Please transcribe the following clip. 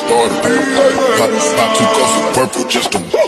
started. Pop 2 cups of purple just to